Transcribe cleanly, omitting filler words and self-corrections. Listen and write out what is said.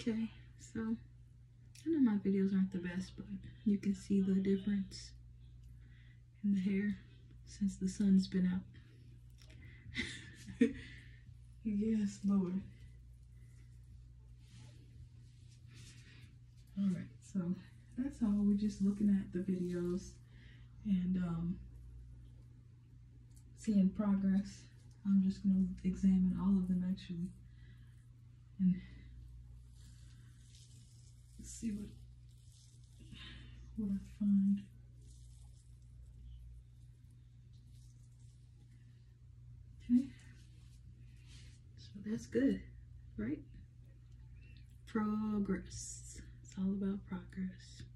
Okay, so I know my videos aren't the best, but you can see the difference in the hair since the sun's been out. Yes, Lord. Alright, so that's all. We're just looking at the videos and seeing progress. I'm just going to examine all of them actually and see what I find. Okay, so that's good, right? Progress. It's all about progress.